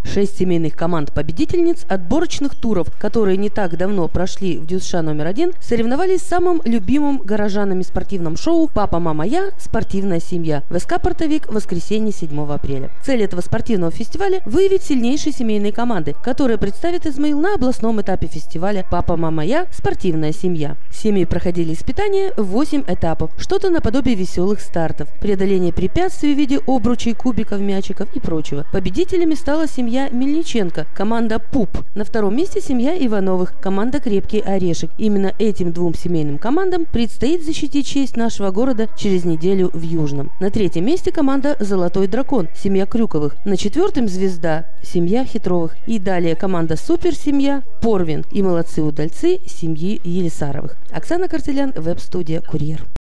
6 семейных команд-победительниц отборочных туров, которые не так давно прошли в ДЮСШ номер 1, соревновались в самом любимом горожанами спортивном шоу «Папа, мама, я. Спортивная семья» в СК «Портовик» в воскресенье 7 апреля. Цель этого спортивного фестиваля – выявить сильнейшие семейные команды, которые представят Измаил на областном этапе фестиваля «Папа, мама, я. Спортивная семья». Семьи проходили испытания в 8 этапов, что-то наподобие веселых стартов, преодоление препятствий в виде обручей, кубиков, мячиков и прочего. Победителями стала семья Мельниченко, команда ПУП. На втором месте семья Ивановых, команда Крепкий орешек. Именно этим двум семейным командам предстоит защитить честь нашего города через неделю в Южном. На третьем месте команда Золотой дракон, семья Крюковых. На четвертом звезда, семья Хитровых. И далее команда Суперсемья, Порвин и молодцы удальцы семьи Елисаровых. Оксана Картелян, веб-студия «Курьер».